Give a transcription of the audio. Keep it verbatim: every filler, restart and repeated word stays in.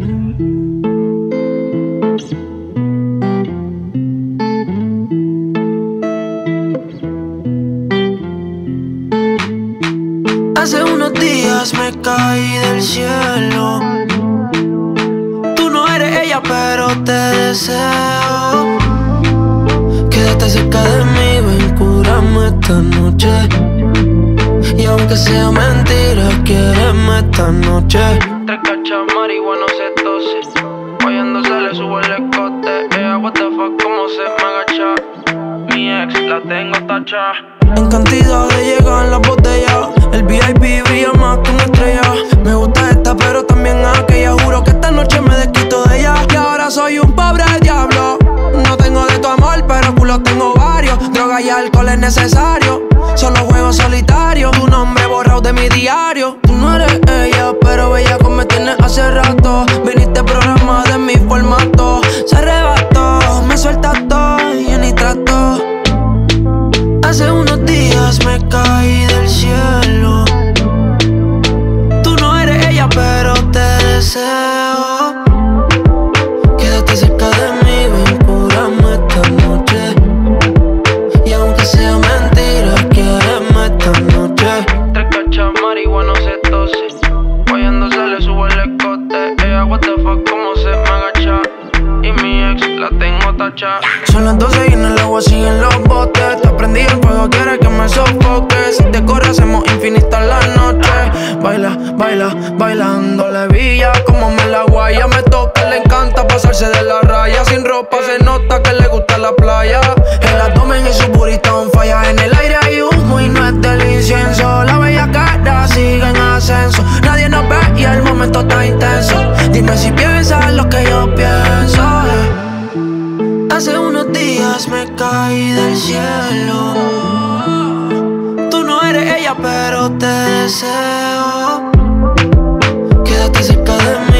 Hace unos días me caí del cielo. Tú no eres ella, pero te deseo. Quédate cerca de mí, ven, cúrame esta noche. Y aunque sea mentira, quiéreme esta noche. Tres cachas, marihuana, se tose. Guayándose le subo el escote. Ella, what the fuck, cómo se me agacha. Mi ex, la tengo tacha. En cantidad de llegan las botellas. El V I P brilla más que una estrella. Me gusta esta, pero también aquella. Juro que esta noche me desquito de ella. Y ahora soy un pobre diablo. No tengo de tu amor, pero culo tengo varios. Droga y alcohol es necesario. Solo juego solitario. Tu nombre borrado de mi diario. Tú no eres ella, pero bella como me tienes hace rato. Viniste programada de mi formato. Se arrebató, me suelta todo y yo ni trato. Hace unos días me caí del cielo. Tú no eres ella, pero te deseo. Quédate cerca de mí, ven, cúrame esta noche. Y aunque sea mentira, quiéreme esta noche. Tres cachas, marihuana, se tose. Guayándose le subo el escote. Ella, what the fuck, cómo se me agacha. Y mi ex, la tengo tacha. Son las doce y en el agua siguen los botes. Te prendí el fuego, quieres que me sofoque. Si te corre hacemos infinita la noche. Baila, baila, bailando la villa. Como me la guaya, me toca, le encanta pasarse de la raya. Sin ropa se nota que le gusta la playa. El abdomen y su burrito on falla. En el aire hay humo y no es del incienso. La bella cara sigue en ascenso. Nadie nos ve y el momento está intenso. Dime si piensas lo que yo pienso, eh. Hace unos días me caí del cielo. Tú no eres ella, pero te deseo. Quédate cerca de mí.